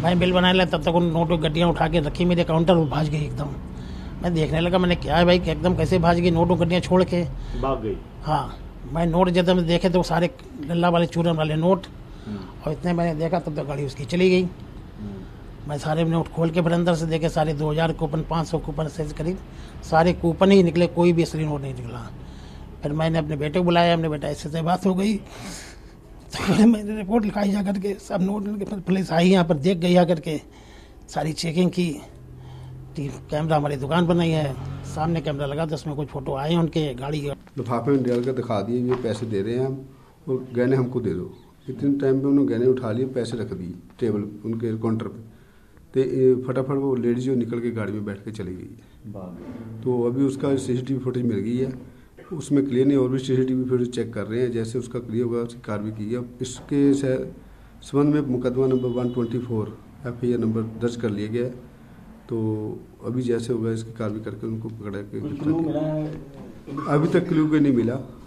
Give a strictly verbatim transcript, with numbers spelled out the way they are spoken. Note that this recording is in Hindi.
मैं बिल बनाने लगा तब तक उन नोट गड्डियाँ उठा के रखी मेरे काउंटर पर, भाज गई एकदम। मैं देखने लगा, मैंने क्या है भाई कि एकदम कैसे भाज गई, नोटों गड्डियाँ छोड़ के भाग गई। हाँ, मैं नोट जब मैं देखे तो सारे लल्ला वाले चूरन वाले नोट, और इतने मैंने देखा तब तक गाड़ी उसकी चली गई। मैं सारे नोट खोल के फिर अंदर से देखे, सारे दो हज़ार कूपन, पाँच सौ कूपन से करीब सारे कूपन ही निकले, कोई भी असली नोट नहीं निकला। फिर मैंने अपने बेटे को बुलाया, हमने बेटा ऐसे से बात हो गई, तो मैंने रिपोर्ट लिखाई जा करके सब नोट, फिर पुलिस आई यहाँ पर, देख गई आकर के, सारी चेकिंग की। कैमरा हमारी दुकान पर नहीं है, सामने कैमरा लगा तो उसमें कुछ फोटो आए उनके गाड़ी के। लिफाफे में डाल कर दिखा दिए, ये पैसे दे रहे हैं हम और गहने हमको दे दो। इतने टाइम पे उन्होंने गहने उठा लिए, पैसे रख दिए टेबल उनके काउंटर पे, तो फटाफट वो लेडीज जो निकल के गाड़ी में बैठ के चली गई। तो अभी उसका सीसीटीवी फुटेज मिल गई है, उसमें क्लियर नहीं, और भी सीसीटीवी फुटेज चेक कर रहे हैं, जैसे उसका क्लियर होगा उसकी कार्रवाई की है। इसके संबंध में मुकदमा number one twenty four F I R number दर्ज कर लिया गया है। तो अभी जैसे होगा इसकी कार्रवाई करके उनको पकड़ा के, अभी तक क्लू कोई नहीं मिला।